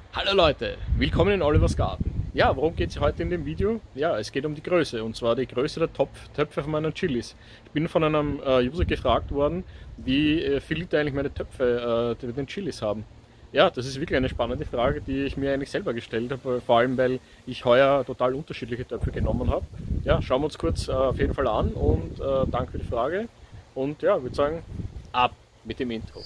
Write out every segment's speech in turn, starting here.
Hallo Leute, willkommen in Olivers Garten. Ja, worum geht es heute in dem Video? Ja, es geht um die Größe, und zwar die Größe der Töpfe von meinen Chilis. Ich bin von einem User gefragt worden, wie viel Liter eigentlich meine Töpfe mit den Chilis haben. Ja, das ist wirklich eine spannende Frage, die ich mir eigentlich selber gestellt habe, vor allem weil ich heuer total unterschiedliche Töpfe genommen habe. Ja, schauen wir uns kurz auf jeden Fall an und danke für die Frage. Und ja, würde sagen, ab mit dem Intro.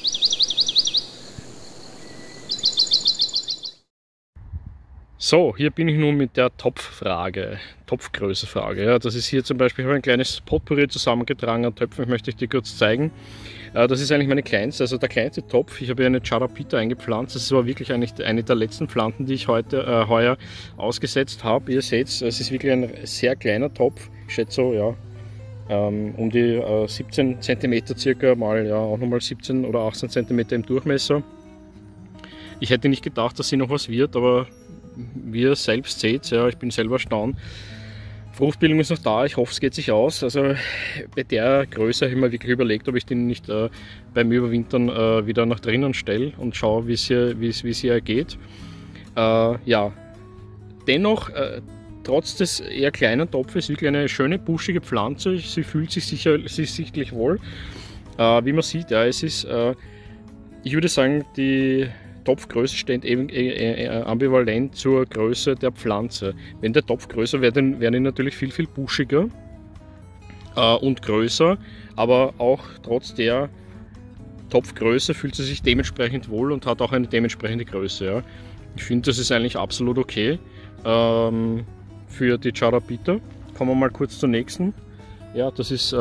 So, hier bin ich nun mit der Topfgröße-Frage. Ja, das ist hier zum Beispiel, ich habe ein kleines Potpourri zusammengetragen an Töpfen, möchte ich dir kurz zeigen. Das ist eigentlich meine kleinste, also der kleinste Topf. Ich habe hier eine Charapita eingepflanzt. Das war wirklich eigentlich eine der letzten Pflanzen, die ich heuer ausgesetzt habe. Ihr seht, es ist wirklich ein sehr kleiner Topf. Ich schätze so, ja, um die 17 cm circa, mal ja auch nochmal 17 oder 18 cm im Durchmesser. Ich hätte nicht gedacht, dass sie noch was wird, aber wie ihr selbst seht, ja, ich bin selber erstaunt. Fruchtbildung ist noch da, ich hoffe, es geht sich aus. Also bei der Größe habe ich mir wirklich überlegt, ob ich den nicht beim Überwintern wieder nach drinnen stelle und schaue, wie es hier geht. Ja, dennoch, trotz des eher kleinen Topfes, wirklich eine schöne buschige Pflanze. Sie fühlt sich sichtlich wohl. Wie man sieht, ja, es ist, ich würde sagen, die Topfgröße steht eben ambivalent zur Größe der Pflanze. Wenn der Topf größer wird, dann werden die natürlich viel buschiger und größer, aber auch trotz der Topfgröße fühlt sie sich dementsprechend wohl und hat auch eine dementsprechende Größe. Ja. Ich finde, das ist eigentlich absolut okay für die Charapita. Kommen wir mal kurz zur nächsten. Ja, das ist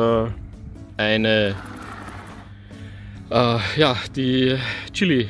die Chili,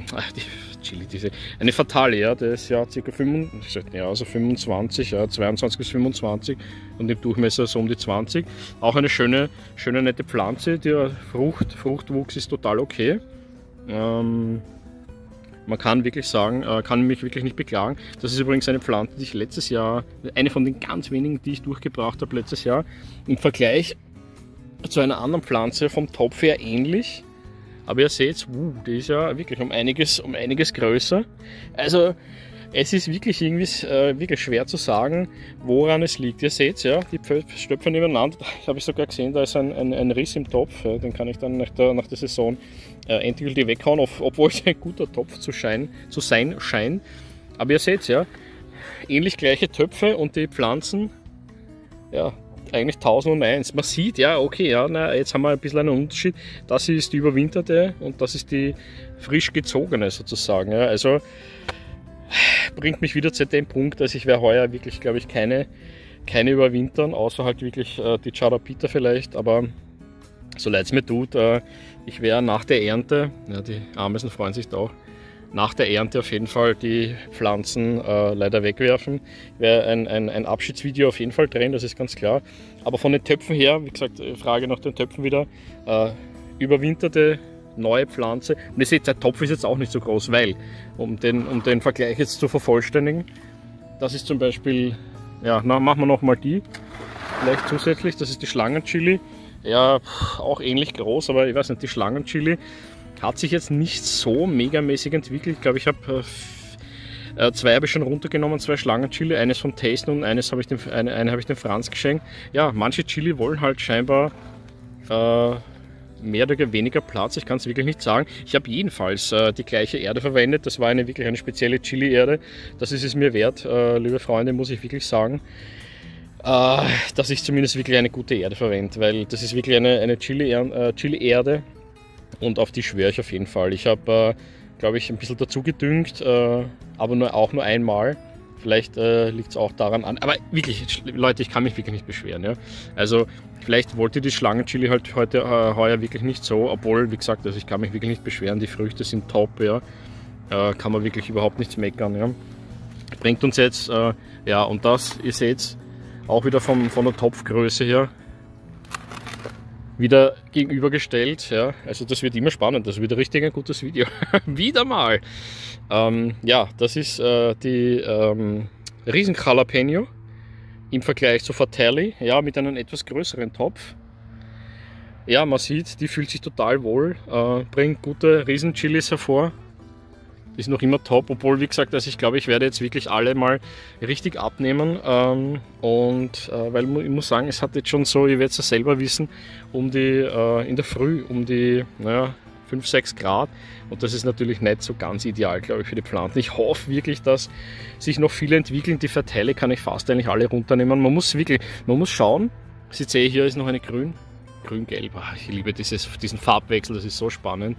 eine Fatale, ja, der ist ja ca. 25, ja, 22 bis 25 und im Durchmesser so um die 20. Auch eine schöne nette Pflanze, der Fruchtwuchs ist total okay. Man kann wirklich sagen, kann mich wirklich nicht beklagen. Das ist übrigens eine Pflanze, die ich letztes Jahr, eine von den ganz wenigen, die ich durchgebracht habe letztes Jahr, im Vergleich zu einer anderen Pflanze vom Topf her ähnlich. Aber ihr seht, die ist ja wirklich um einiges größer. Also es ist wirklich irgendwie wirklich schwer zu sagen, woran es liegt. Ihr seht, ja, die Töpfe nebeneinander. Da habe ich sogar gesehen, da ist ein Riss im Topf. Den kann ich dann nach der Saison endgültig weghauen, obwohl es ein guter Topf zu sein scheint. Aber ihr seht, ja, ähnlich gleiche Töpfe und die Pflanzen, ja, eigentlich 1001. Man sieht, ja, okay, ja, na, jetzt haben wir ein bisschen einen Unterschied. Das ist die überwinterte und das ist die frisch gezogene sozusagen. Ja. Also bringt mich wieder zu dem Punkt, dass ich werde heuer wirklich, glaube ich, keine überwintern, außer halt wirklich die Charapita vielleicht, aber so leid es mir tut, ich werde nach der Ernte, ja, die Ameisen freuen sich da auch, nach der Ernte auf jeden Fall die Pflanzen leider wegwerfen. Ich werde ein Abschiedsvideo auf jeden Fall drehen, das ist ganz klar. Aber von den Töpfen her, wie gesagt, Frage nach den Töpfen wieder, überwinterte neue Pflanze. Und ihr seht, der Topf ist jetzt auch nicht so groß, weil, um den Vergleich jetzt zu vervollständigen, das ist zum Beispiel, ja, machen wir nochmal die, vielleicht zusätzlich, das ist die Schlangenchili. Ja, auch ähnlich groß, aber ich weiß nicht, die Schlangenchili hat sich jetzt nicht so megamäßig entwickelt. Ich glaube, ich habe zwei habe ich schon runtergenommen, zwei Schlangenchili, eines vom Tasten und eines habe ich eine habe ich dem Franz geschenkt. Ja, manche Chili wollen halt scheinbar mehr oder weniger Platz, ich kann es wirklich nicht sagen. Ich habe jedenfalls die gleiche Erde verwendet, das war wirklich eine spezielle Chili-Erde. Das ist es mir wert, liebe Freunde, muss ich wirklich sagen. Dass ich zumindest wirklich eine gute Erde verwende, weil das ist wirklich eine Chili-Erde. Und auf die schwöre ich auf jeden Fall. Ich habe, glaube ich, ein bisschen dazu gedüngt, aber auch nur einmal. Vielleicht liegt es auch daran an. Aber wirklich, Leute, ich kann mich wirklich nicht beschweren. Ja? Also vielleicht wollte die Schlangenchili halt heuer wirklich nicht so, obwohl, wie gesagt, also ich kann mich wirklich nicht beschweren. Die Früchte sind top, ja. Kann man wirklich überhaupt nichts meckern. Ja? Bringt uns jetzt, ja, und das, ihr seht, auch wieder von der Topfgröße her, wieder gegenübergestellt, ja, also das wird immer spannend, das wird richtig ein gutes Video, wieder mal. Ja, das ist die Riesen-Jalapeno im Vergleich zu Fatale, ja, mit einem etwas größeren Topf. Ja, man sieht, die fühlt sich total wohl, bringt gute Riesen-Chilis hervor. ist noch immer top, obwohl, wie gesagt, also ich glaube, ich werde jetzt wirklich alle mal richtig abnehmen weil ich muss sagen, es hat jetzt schon so, ihr werdet es ja selber wissen, in der Früh um die, naja, 5, 6 Grad, und das ist natürlich nicht so ganz ideal, glaube ich, für die Pflanzen. Ich hoffe wirklich, dass sich noch viele entwickeln. Die Verteile kann ich fast eigentlich alle runternehmen. Man muss schauen. Sie sehe, hier ist noch eine grün-gelb. Ich liebe diesen Farbwechsel, das ist so spannend.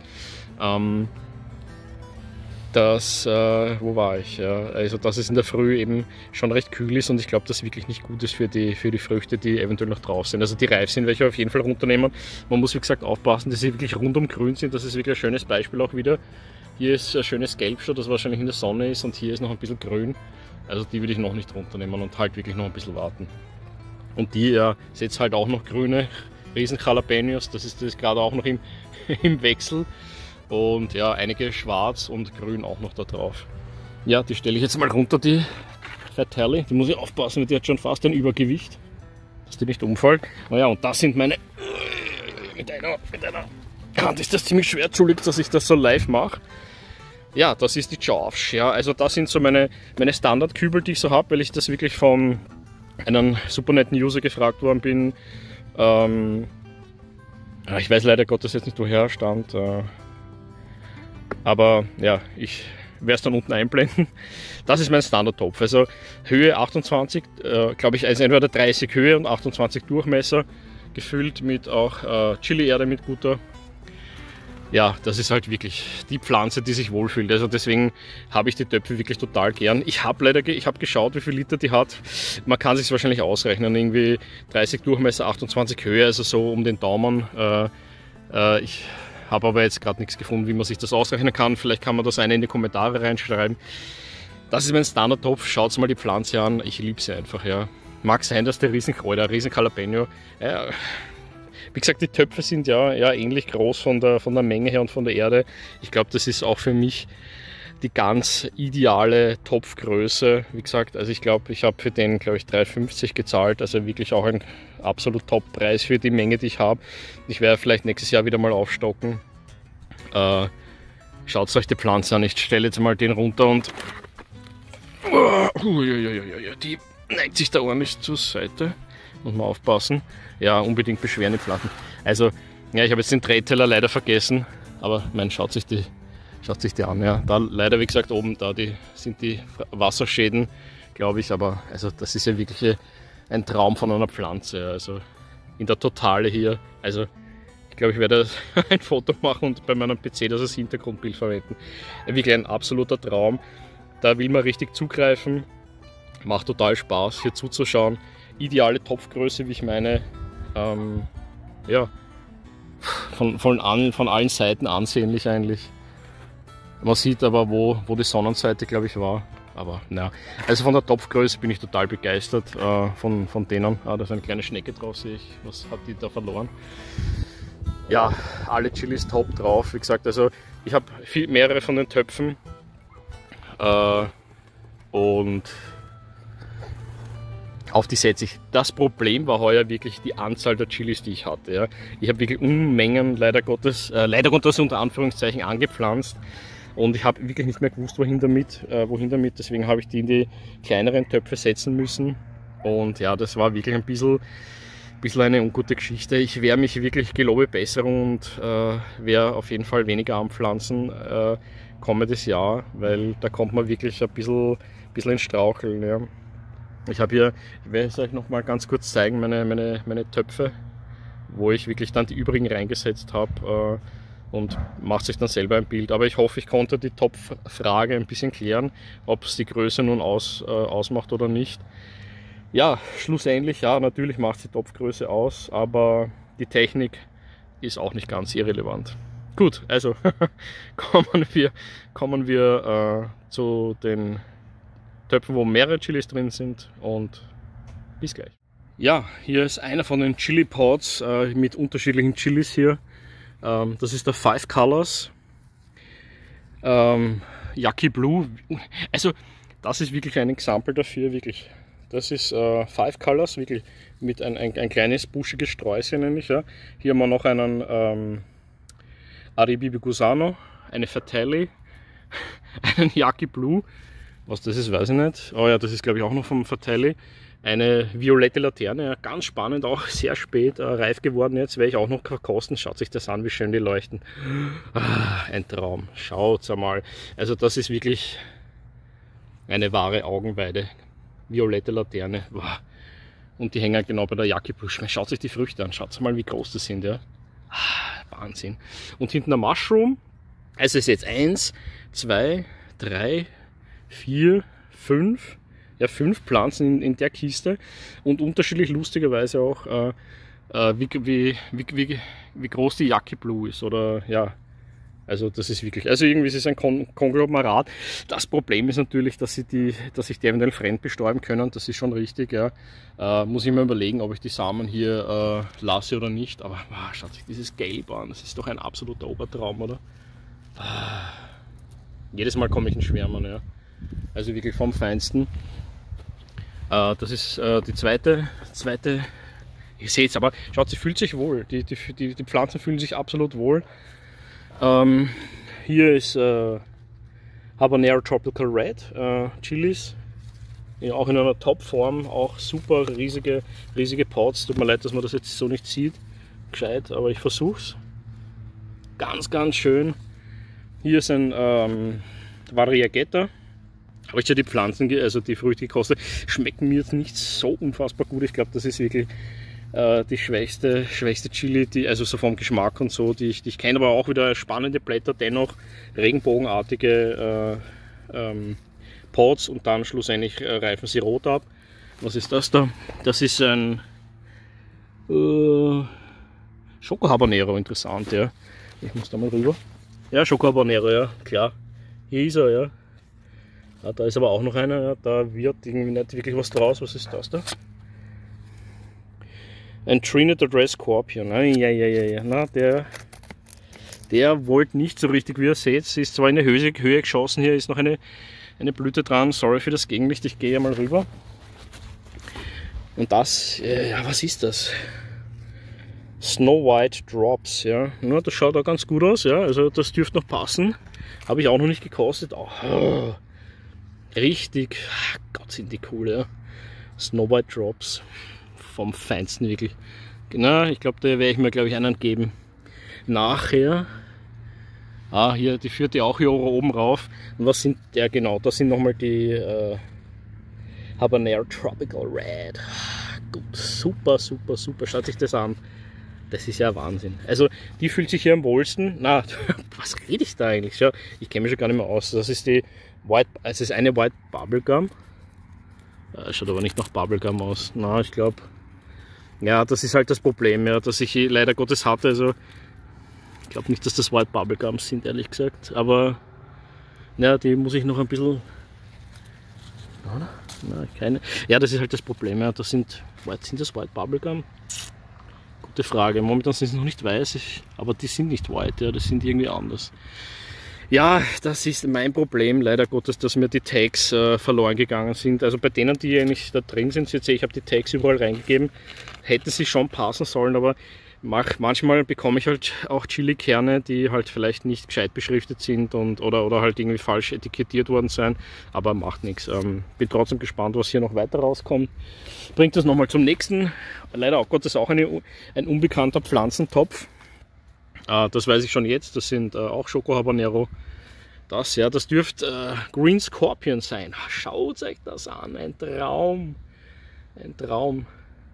Wo war ich? Ja, also dass es in der Früh eben schon recht kühl ist, und ich glaube, das wirklich nicht gut ist für die Früchte, die eventuell noch drauf sind. Also die reif sind, welche auf jeden Fall runternehmen. Man muss, wie gesagt, aufpassen, dass sie wirklich rundum grün sind. Das ist wirklich ein schönes Beispiel auch wieder. Hier ist ein schönes Gelb schon, das wahrscheinlich in der Sonne ist, und hier ist noch ein bisschen grün. Also die würde ich noch nicht runternehmen und halt wirklich noch ein bisschen warten. Und die setzt halt auch noch grüne Riesen-Jalapenos, das ist gerade auch noch im Wechsel. Und ja, einige schwarz und grün auch noch da drauf. Ja, die stelle ich jetzt mal runter, die Verteile. Die muss ich aufpassen, die hat schon fast ein Übergewicht, dass die nicht umfällt. Naja, und das sind meine... Mit einer Hand ist das ziemlich schwer, Entschuldigt, dass ich das so live mache. Ja, das ist die Jawsch. Ja, also das sind so meine Standardkübel, die ich so habe, weil ich das wirklich von einem super netten User gefragt worden bin. Ich weiß leider Gottes jetzt nicht, woher er stand. Aber ja, ich werde es dann unten einblenden. Das ist mein Standardtopf. Also Höhe 28, glaube ich, also entweder 30 Höhe und 28 Durchmesser, gefüllt mit auch Chili-Erde mit guter. Ja, das ist halt wirklich die Pflanze, die sich wohlfühlt. Also deswegen habe ich die Töpfe wirklich total gern. Ich habe geschaut, wie viel Liter die hat. Man kann sich wahrscheinlich ausrechnen, irgendwie 30 Durchmesser, 28 Höhe, also so um den Daumen. Ich habe aber jetzt gerade nichts gefunden, wie man sich das ausrechnen kann. Vielleicht kann man das eine in die Kommentare reinschreiben. Das ist mein Standardtopf. Schaut mal die Pflanze an. Ich liebe sie einfach. Ja. Mag sein, dass der Riesen-Jalapeno. Wie gesagt, die Töpfe sind ja ähnlich groß von der Menge her und von der Erde. Ich glaube, das ist auch für mich die ganz ideale Topfgröße. Wie gesagt, also ich glaube, ich habe für den, glaube ich, 3,50 gezahlt. Also wirklich auch ein absolut Top-Preis für die Menge, die ich habe. Ich werde vielleicht nächstes Jahr wieder mal aufstocken. Schaut euch die Pflanze an. Ich stelle jetzt mal den runter und die neigt sich da ordentlich zur Seite. Muss man aufpassen. Ja, unbedingt beschweren die Pflanzen. Also, ja, ich habe jetzt den Drehteller leider vergessen, aber schaut sich die an. Ja, da leider, wie gesagt, oben da sind die Wasserschäden, glaube ich, aber also das ist ja wirklich ein Traum von einer Pflanze. Also in der Totale hier. Also ich glaube, ich werde ein Foto machen und bei meinem PC das als Hintergrundbild verwenden. Wirklich ein absoluter Traum. Da will man richtig zugreifen. Macht total Spaß, hier zuzuschauen. Ideale Topfgröße, wie ich meine. Ja, von allen Seiten ansehnlich eigentlich. Man sieht aber, wo die Sonnenseite, glaube ich, war. Aber naja, also von der Topfgröße bin ich total begeistert von denen. Da ist eine kleine Schnecke drauf, sehe ich. Was hat die da verloren? Ja, alle Chilis top drauf. Wie gesagt, also ich habe mehrere von den Töpfen. Und auf die setze ich. Das Problem war heuer wirklich die Anzahl der Chilis, die ich hatte. Ja. Ich habe wirklich Unmengen, leider Gottes unter Anführungszeichen, angepflanzt. Und ich habe wirklich nicht mehr gewusst, wohin damit. Deswegen habe ich die in die kleineren Töpfe setzen müssen. Und ja, das war wirklich ein bisschen eine ungute Geschichte. Ich werde mich wirklich, gelobe Besserung, und werde auf jeden Fall weniger anpflanzen kommendes Jahr, weil da kommt man wirklich ein bisschen ins Straucheln. Ja. Ich werde es euch noch mal ganz kurz zeigen, meine Töpfe, wo ich wirklich dann die übrigen reingesetzt habe, und macht sich dann selber ein Bild. Aber ich hoffe, ich konnte die Topffrage ein bisschen klären, ob es die Größe nun ausmacht oder nicht. Ja, schlussendlich, ja, natürlich macht es die Topfgröße aus, aber die Technik ist auch nicht ganz irrelevant. Gut, also kommen wir zu den Töpfen, wo mehrere Chilis drin sind, und bis gleich. Ja, hier ist einer von den Chili Pots mit unterschiedlichen Chilis hier. Das ist der Five Colors Yaki Blue. Also das ist wirklich ein Exempel dafür, wirklich. Das ist Five Colors, wirklich mit ein kleines buschiges Sträußchen nämlich. Ja. Hier haben wir noch einen Aribibi Gusano, eine Fratelli, einen Yaki Blue. Was das ist, weiß ich nicht. Oh ja, das ist glaube ich auch noch vom Fratelli. Eine violette Laterne, ja, ganz spannend, auch sehr spät reif geworden jetzt, werde ich auch noch verkosten. Schaut sich das an, wie schön die leuchten. Ein Traum, schaut einmal. Also das ist wirklich eine wahre Augenweide. Violette Laterne. Und die hängen genau bei der Yaki Blue. Schaut sich die Früchte an, schaut mal, wie groß das sind. Ja. Wahnsinn. Und hinten der Mushroom. Also ist jetzt 1, 2, 3, 4, 5. Ja, 5 Pflanzen in der Kiste und unterschiedlich lustigerweise auch, wie groß die Yaki Blue ist. Oder ja, also das ist wirklich, also irgendwie ist es ein Konglomerat. Das Problem ist natürlich, dass sich die eventuell fremd bestäuben können. Das ist schon richtig, ja. Muss ich mir überlegen, ob ich die Samen hier lasse oder nicht. Aber schaut sich dieses Gelb an, das ist doch ein absoluter Obertraum, oder? Jedes Mal komme ich in Schwärmen, ja. Also wirklich vom Feinsten. Das ist die zweite, ihr seht es, aber schaut, sie fühlt sich wohl, die Pflanzen fühlen sich absolut wohl. Hier ist Habanero Tropical Red, Chilis, ja, auch in einer Top-Form, auch super riesige Pots. Tut mir leid, dass man das jetzt so nicht sieht, gescheit, aber ich versuch's. Ganz schön. Hier ist ein Variegata. Habe ich ja die Pflanzen, also die Früchte gekostet, schmecken mir jetzt nicht so unfassbar gut. Ich glaube, das ist wirklich die schwächste Chili, also so vom Geschmack und so, die ich kenne, aber auch wieder spannende Blätter, dennoch regenbogenartige Pods und dann schlussendlich reifen sie rot ab. Was ist das da? Das ist ein Schoko Habanero, interessant, ja. Ich muss da mal rüber. Ja, Schoko Habanero, ja, klar. Hier ist er, ja. Ja, da ist aber auch noch einer, ja, da wird irgendwie nicht wirklich was draus. Was ist das da? Ein Trinidad Red Scorpion. Ja. Na, der wollte nicht so richtig, wie ihr seht. Sie ist zwar in eine Höhe geschossen, hier ist noch eine Blüte dran. Sorry für das Gegenlicht, ich gehe mal rüber. Und das, ja, was ist das? Snow White Drops, ja. Na, das schaut auch ganz gut aus, ja. Also das dürfte noch passen. Habe ich auch noch nicht gekostet. Oh. Richtig, Gott sind die cool, ja. Snow White Drops, vom Feinsten wirklich. Genau, ich glaube, da werde ich mir, glaube ich, einen geben. Nachher, hier, die führt ja auch hier oben rauf. Und was sind, ja genau, das sind nochmal die Habanero Tropical Red. Gut, super, schaut sich das an. Das ist ja Wahnsinn. Also die fühlt sich hier am wohlsten. Na, was rede ich da eigentlich? Ja, ich kenne mich schon gar nicht mehr aus. Das ist die es ist eine White Bubblegum. Schaut aber nicht nach Bubblegum aus. Na, ich glaube, ja, das ist halt das Problem, ja, das ich leider Gottes hatte. Also ich glaube nicht, dass das White Bubblegums sind, ehrlich gesagt. Aber ja, die muss ich noch ein bisschen. Na, keine. Ja, das ist halt das Problem. Ja, sind das White Bubblegum? Gute Frage. Momentan sind sie noch nicht weiß, aber die sind nicht white, ja, das sind irgendwie anders. Ja, das ist mein Problem, leider Gottes, dass mir die Tags verloren gegangen sind. Also bei denen, die eigentlich da drin sind, jetzt sehe ich, habe die Tags überall reingegeben, hätten sie schon passen sollen, aber manchmal bekomme ich halt auch Chili-Kerne, die halt vielleicht nicht gescheit beschriftet sind oder halt irgendwie falsch etikettiert worden sein, aber macht nichts. Bin trotzdem gespannt, was hier noch weiter rauskommt. Bringt das nochmal zum nächsten, leider auch Gottes auch ein unbekannter Pflanzentopf. Das weiß ich schon jetzt, das sind auch Schoko Habanero. Das dürfte Green Scorpion sein. Schaut euch das an, ein Traum. Ein Traum.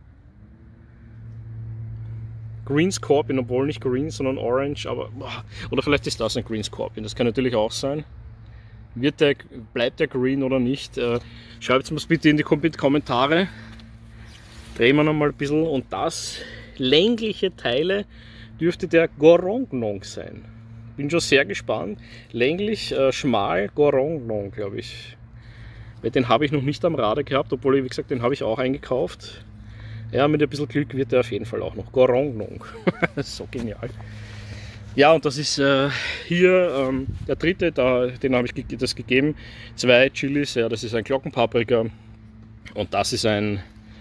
Green Scorpion, obwohl nicht green, sondern orange, aber oder vielleicht ist das ein Green Scorpion, das kann natürlich auch sein. Bleibt der green oder nicht? Schreibt es mir bitte in die Kommentare. Drehen wir noch mal ein bisschen und das längliche Teile dürfte der Gorongnong sein. Bin schon sehr gespannt. Länglich, schmal Gorongnong, glaube ich. Weil den habe ich noch nicht am Radar gehabt, obwohl, wie gesagt, den habe ich auch eingekauft. Ja, mit ein bisschen Glück wird der auf jeden Fall auch noch Gorongnong. So genial. Ja, und das ist hier der dritte, den habe ich das gegeben. 2 Chilis, ja, das ist ein Glockenpaprika. Und das ist ein,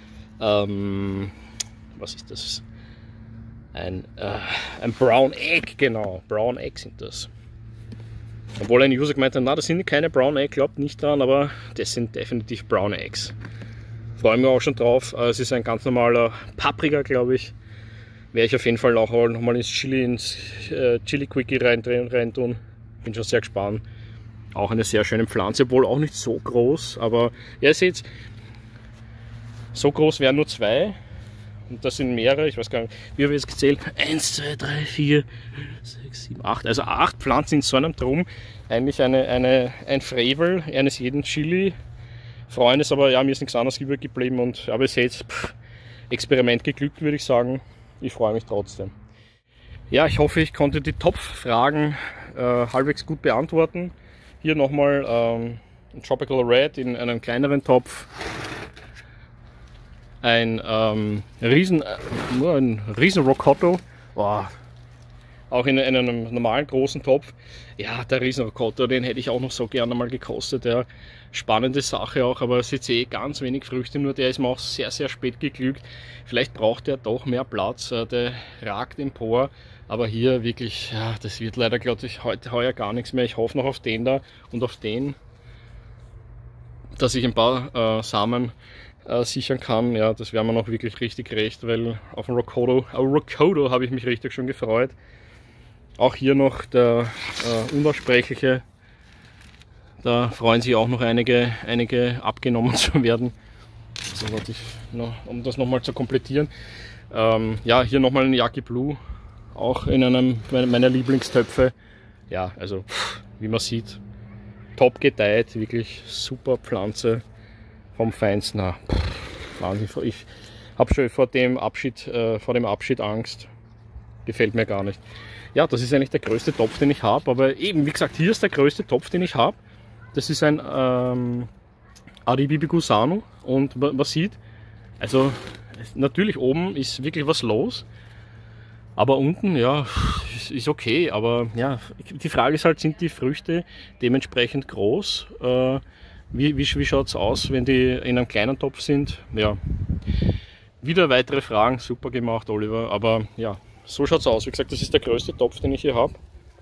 was ist das? Ein Brown Egg, genau. Brown Egg sind das. Obwohl ein User gemeint hat, na, das sind keine Brown Egg, glaubt nicht dran, aber das sind definitiv Brown Eggs. Freue mich auch schon drauf. Es ist ein ganz normaler Paprika, glaube ich. Werde ich auf jeden Fall auch nochmal ins Chili Quickie reintun. Bin schon sehr gespannt. Auch eine sehr schöne Pflanze, obwohl auch nicht so groß, aber ja, ihr seht, so groß wären nur 2. Und das sind mehrere, ich weiß gar nicht, wie habe ich jetzt gezählt? 1, 2, 3, 4, 6, 7, 8. Also 8 Pflanzen in so einem Drum. Eigentlich ein Frevel eines jeden Chili-Freundes, aber ja, mir ist nichts anderes übrig geblieben. Aber ihr seht, Experiment geglückt, würde ich sagen. Ich freue mich trotzdem. Ja, ich hoffe, ich konnte die Topffragen halbwegs gut beantworten. Hier nochmal ein Tropical Red in einem kleineren Topf. Ein riesen Rocotto, wow. Auch in einem normalen großen Topf. Ja, der riesen Rocotto, den hätte ich auch noch so gerne mal gekostet. Ja. Spannende Sache auch, aber es ist ganz wenig Früchte, nur der ist mir auch sehr, sehr spät geglückt. Vielleicht braucht er doch mehr Platz, der ragt empor. Aber hier wirklich, ja, das wird leider, glaube ich, heuer gar nichts mehr. Ich hoffe noch auf den da und auf den, dass ich ein paar Samen sichern kann. Ja, das wäre mir noch wirklich richtig recht, weil auf den Rocotto habe ich mich richtig schon gefreut. Auch hier noch der unaussprechliche, da freuen sich auch noch einige abgenommen zu werden. So, warte ich noch, um das nochmal zu komplettieren. Ja, hier nochmal ein Yaki Blue, auch in einem meiner Lieblingstöpfe. Ja, also wie man sieht, top gedeiht, wirklich super Pflanze. Vom Feinsten. Na, Wahnsinn. Ich habe schon vor dem Abschied Angst. Gefällt mir gar nicht. Ja, das ist eigentlich der größte Topf, den ich habe. Aber eben, wie gesagt, hier ist der größte Topf, den ich habe. Das ist ein Aribibi Gusano. Und man sieht, also natürlich oben ist wirklich was los. Aber unten, ja, ist okay. Aber ja, die Frage ist halt, sind die Früchte dementsprechend groß? Wie schaut es aus, wenn die in einem kleinen Topf sind? Ja, wieder weitere Fragen, super gemacht, Oliver. Aber ja, so schaut es aus. Wie gesagt, das ist der größte Topf, den ich hier habe.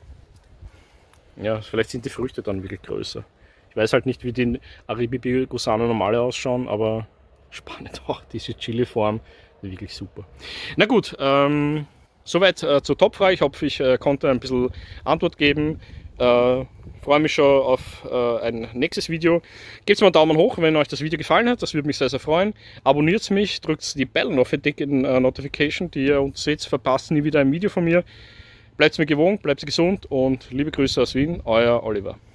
Ja, vielleicht sind die Früchte dann wirklich größer. Ich weiß halt nicht, wie die Aribibi Gusano normale ausschauen, aber spannend auch, diese Chili-Form, wirklich super. Na gut, soweit zur Topfrage. Ich hoffe, ich konnte ein bisschen Antwort geben. Freue mich schon auf ein nächstes Video. Gebt mir einen Daumen hoch, wenn euch das Video gefallen hat, das würde mich sehr, sehr freuen. Abonniert mich, drückt die Bell Notification, die ihr uns seht, verpasst nie wieder ein Video von mir. Bleibt mir gewohnt, bleibt gesund und liebe Grüße aus Wien, euer Oliver.